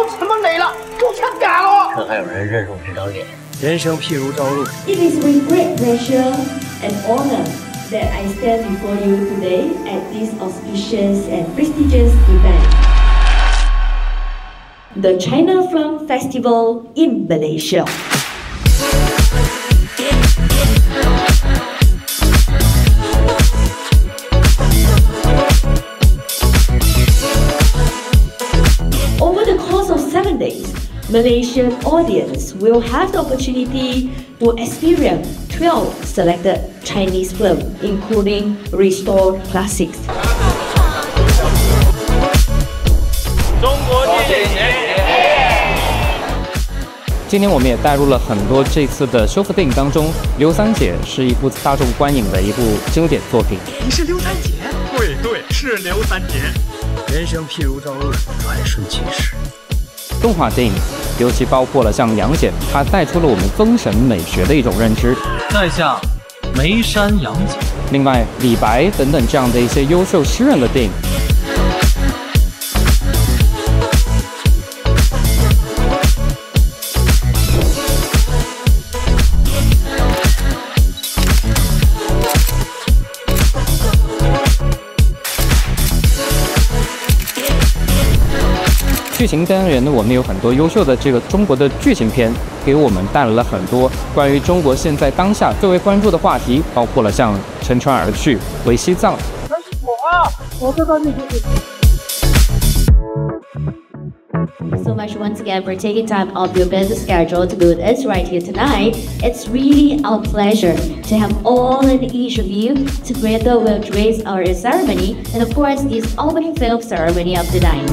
这么累了，够呛干了。 可还有人认识我这张脸。 人生譬如朝露。 It is with great pleasure and honor that I stand before you today at this auspicious and prestigious event, the China Film Festival in Malaysia. Over the course of 7 days, Malaysian audience will have the opportunity to experience 12 selected Chinese films, including restored classics. 中国电影节。 今年我们也带入了很多这次的修复电影当中，《刘三姐》是一部大众观影的一部经典作品。 你是刘三姐？对，是刘三姐。人生譬如朝露，转瞬即逝。 动画电影尤其包括了像《杨戬》，它带出了我们封神美学的一种认知。 在下眉山杨戬。 另外，李白等等这样的一些优秀诗人的电影。剧情单元呢，我们有很多优秀的这个中国的剧情片，给我们带来了很多关于中国现在当下最为关注的话题，包括了像《乘船而去》《回西藏》。 So much once again for taking time off your busy schedule to be with us right here tonight. It's really our pleasure to have all and each of you together will grace our ceremony and of course this opening film ceremony of the night.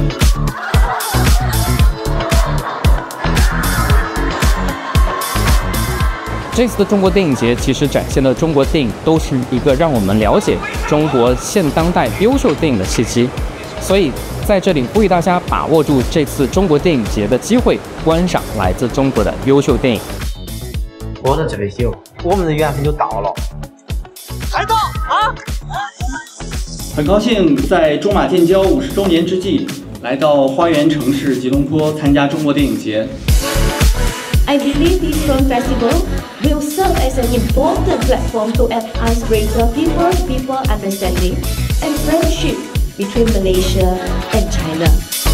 这次的中国电影节其实展现的中国电影都是一个让我们了解中国现当代优秀电影的契机，所以在这里呼吁大家把握住这次中国电影节的机会，观赏来自中国的优秀电影。 我的这个秀，我们的缘分就到了。 还到啊！ 很高兴在中马建交50周年之际，来到花园城市吉隆坡参加中国电影节。 I believe this film festival will serve as an important platform to enhance greater people understanding and friendship between Malaysia and China.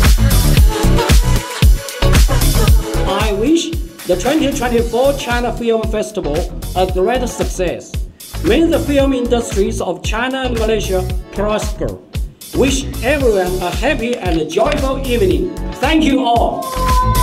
I wish the 2024 China Film Festival a great success. May the film industries of China and Malaysia prosper. Wish everyone a happy and joyful evening. Thank you all.